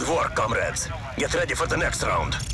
Good work, comrades. Get ready for the next round.